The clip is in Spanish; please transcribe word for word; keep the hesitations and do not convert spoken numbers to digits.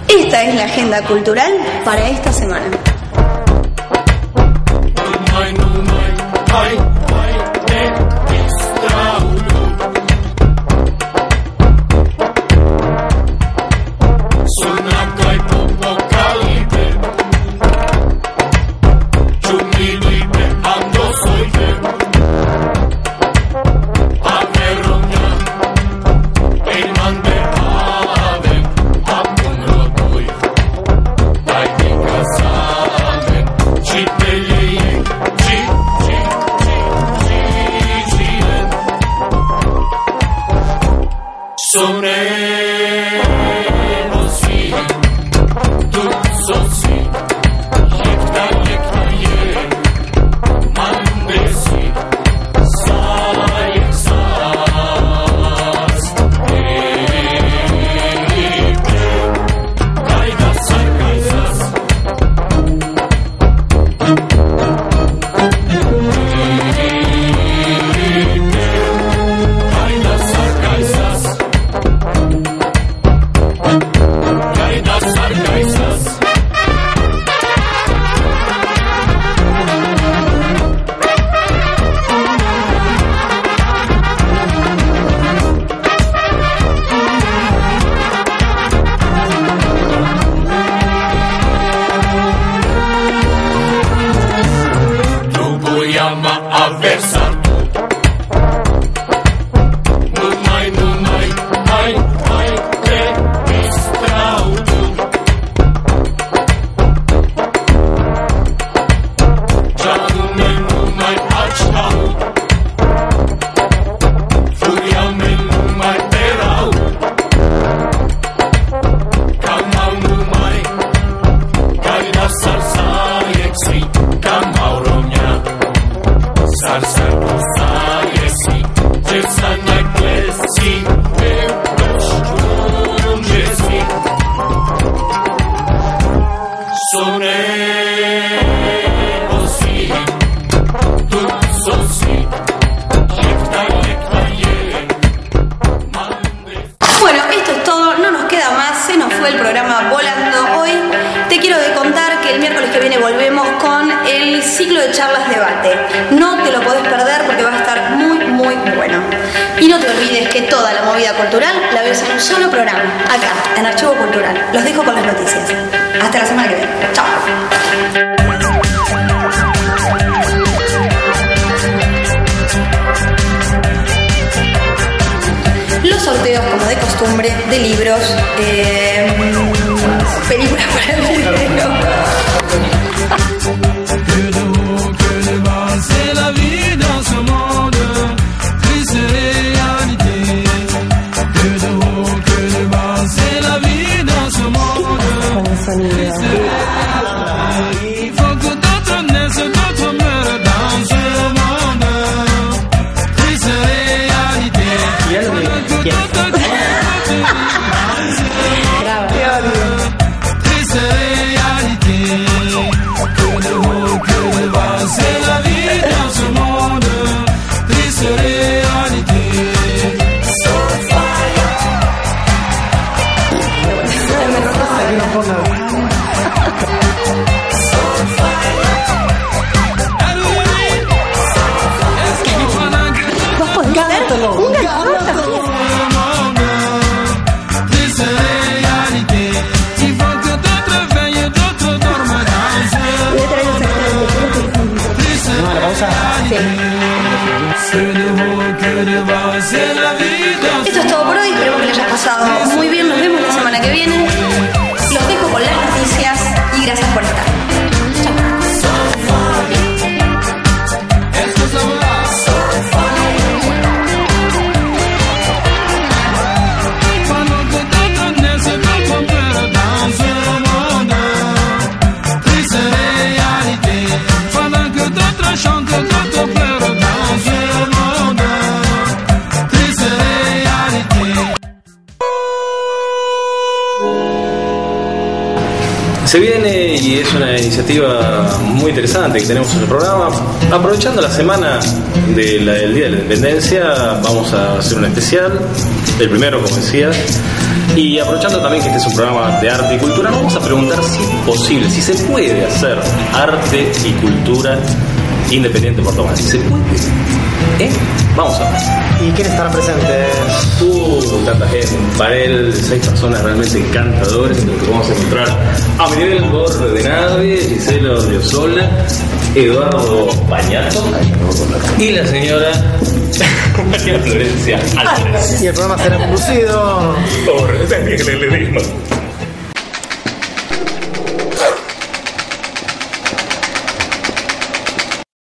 Esta es la agenda cultural para esta semana. Los dejo con las noticias. Hasta la semana que viene. Chao. Los sorteos, como de costumbre, de libros, eh, películas para el video. Esto es todo por hoy, esperemos que les haya pasado muy bien, nos vemos la semana que viene. Los dejo con la Se viene y es una iniciativa muy interesante que tenemos en el programa. Aprovechando la semana de la, del Día de la Independencia, vamos a hacer un especial, el primero, como decías. Y aprovechando también que este es un programa de arte y cultura, vamos a preguntar si es posible, si se puede hacer arte y cultura independiente de Puerto Madryn. Si se puede. ¿Eh? Vamos a ver. ¿Y quiénes estarán presentes? Uh, tanta gente, un panel de seis personas realmente encantadores, entre los que vamos a encontrar a Miguel Borre de Nave, Gisela Odriozola, Eduardo Bañato y la señora María Florencia Álvarez. Y el programa será conducido por Daniel Ledesma.